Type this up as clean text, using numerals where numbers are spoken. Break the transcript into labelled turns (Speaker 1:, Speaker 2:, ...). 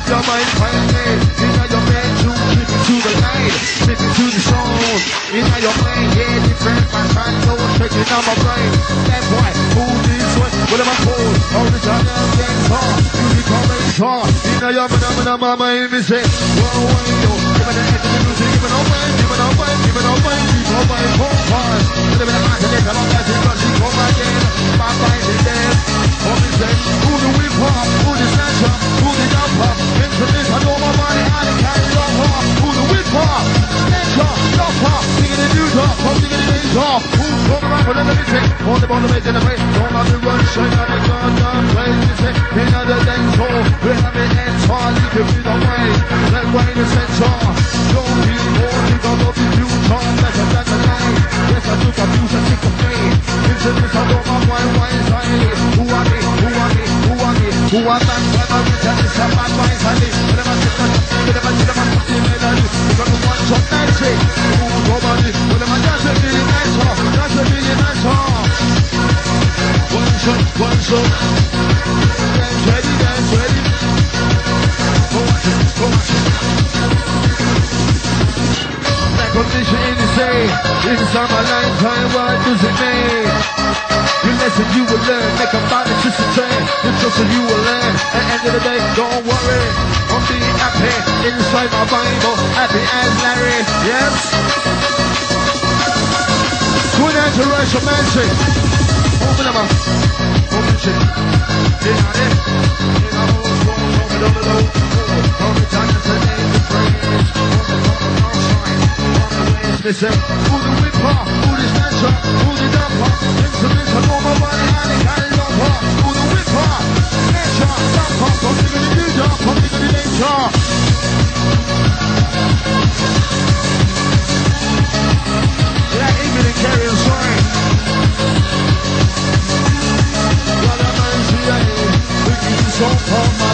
Speaker 1: your mind finally. In your bedroom, slip into the light, slip into the zone. In your mind, yeah, different my time, so stretching on my brain. That boy, move this way, what am I called? Original gangster, music always hard. In your mind, me say, whoa, yo, give me the edge of the music, give me no mind, give me no mind, give me no mind, give me no mind, hold on. Give me the heart of the come on, guys, because she come again. My mind is dead. Oh, me say, who the whip hop, who the snatcher, who the dump hop. Into this, I know my money, I done carry up hop. Who the whip hop, snatcher, dump hop. Singing the news up, singing the names off. Who's talking about for the music? On the bottom of the way, don't let the run, shine on the gun, down, play, you say, in the dance hall. We're having ends hard, you can be the way. That way the censor. Don't be more, you don't know the future. That's a lie. Yes, I took abuse and sick of pain. Into this, I know my wine, side. Who are me? Who are me? Who are me? Who are that? I'm a rich and it's a bad wine, side. Whenever I sit down, whenever I sit down, I'm in the middle. You're gonna want some dancing. Who's over me? Whenever I dance, it's really nice, huh? That's a really nice, huh? One shot. Dance ready. Go watch it. That condition in the say, inside my lifetime, what does it mean? The lesson you will learn, make a body just a train. The trust that you will learn, at the end of the day, don't worry. I'm being happy, inside my Bible, happy as Larry, yes? Going out to Russian Mansion. Open them up. Open shit. In on it. In on it. Open up below. Open time to say the praise. Open up the sunshine. On the ways. Listen. Who the whip hop? Who the snatcher? Who the dump hop? Into this, I know my body. I ain't got it up hop. Who the whip hop? Snatcher. Dump hop. Don't think of the new job. Don't think of the danger. Yeah, England and carry on swine. So